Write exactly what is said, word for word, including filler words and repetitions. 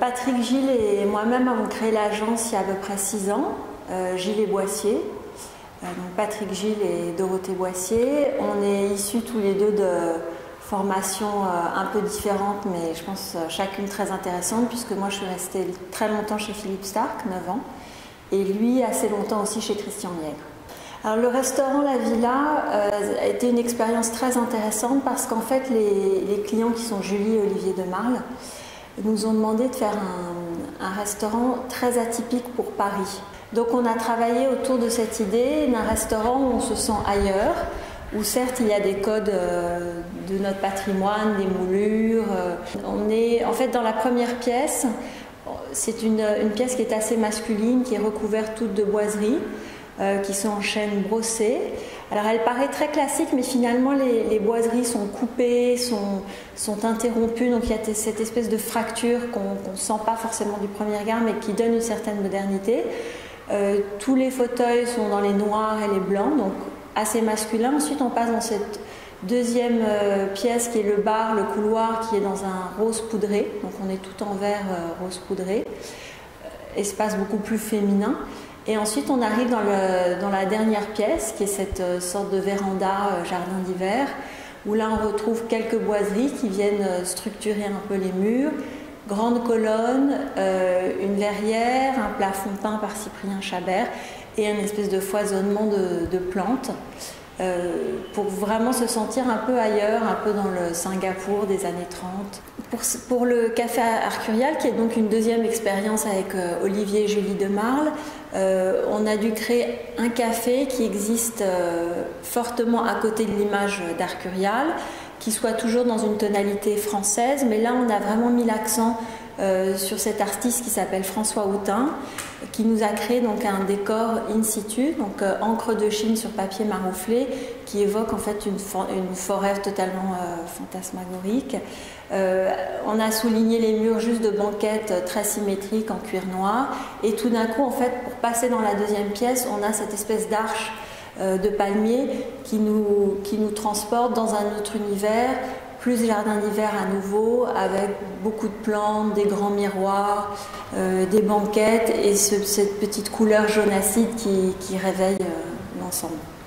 Patrick Gilles et moi-même avons créé l'agence il y a à peu près six ans, euh, Gilles et Boissier. Euh, donc Patrick Gilles et Dorothée Boissier. On est issus tous les deux de formations euh, un peu différentes, mais je pense euh, chacune très intéressante, puisque moi je suis restée très longtemps chez Philippe Starck, neuf ans, et lui assez longtemps aussi chez Christian Miègre. Alors le restaurant La Villa euh, a été une expérience très intéressante parce qu'en fait les, les clients qui sont Julie et Olivier de Marle nous ont demandé de faire un, un restaurant très atypique pour Paris. Donc on a travaillé autour de cette idée d'un restaurant où on se sent ailleurs, où certes il y a des codes euh, de notre patrimoine, des moulures. Euh, on est en fait dans la première pièce, c'est une, une pièce qui est assez masculine, qui est recouverte toute de boiseries, euh, qui sont en chêne brossé. Alors elle paraît très classique, mais finalement les, les boiseries sont coupées, sont, sont interrompues, donc il y a cette espèce de fracture qu'on ne sent pas forcément du premier regard, mais qui donne une certaine modernité. Euh, tous les fauteuils sont dans les noirs et les blancs, donc assez masculin. Ensuite on passe dans cette deuxième euh, pièce qui est le bar, le couloir, qui est dans un rose poudré, donc on est tout en vert euh, rose poudré, euh, espace beaucoup plus féminin. Et ensuite on arrive dans, le, dans la dernière pièce qui est cette euh, sorte de véranda euh, jardin d'hiver, où là on retrouve quelques boiseries qui viennent euh, structurer un peu les murs, grande colonne, euh, une verrière, un plafond peint par Cyprien Chabert et un espèce de foisonnement de, de plantes. Euh, pour vraiment se sentir un peu ailleurs, un peu dans le Singapour des années trente. Pour, pour le café Arcurial, qui est donc une deuxième expérience avec euh, Olivier et Julie de Marle, euh, on a dû créer un café qui existe euh, fortement à côté de l'image d'Arcurial, qui soit toujours dans une tonalité française, mais là on a vraiment mis l'accent Euh, sur cet artiste qui s'appelle François Houtin, qui nous a créé donc un décor in situ, donc euh, encre de Chine sur papier marouflé, qui évoque en fait une, for une forêt totalement euh, fantasmagorique. Euh, on a souligné les murs juste de banquettes très symétriques en cuir noir, et tout d'un coup en fait pour passer dans la deuxième pièce, on a cette espèce d'arche euh, de palmier qui nous, qui nous transporte dans un autre univers, plus jardin d'hiver à nouveau, avec beaucoup de plantes, des grands miroirs, euh, des banquettes et ce, cette petite couleur jaune acide qui, qui réveille euh, l'ensemble.